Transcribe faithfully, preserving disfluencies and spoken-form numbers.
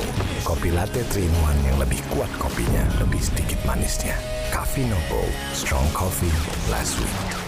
Kopi latte three in one yang lebih kuat kopinya, lebih sedikit manisnya. Caffè No Bold, strong coffee, last week.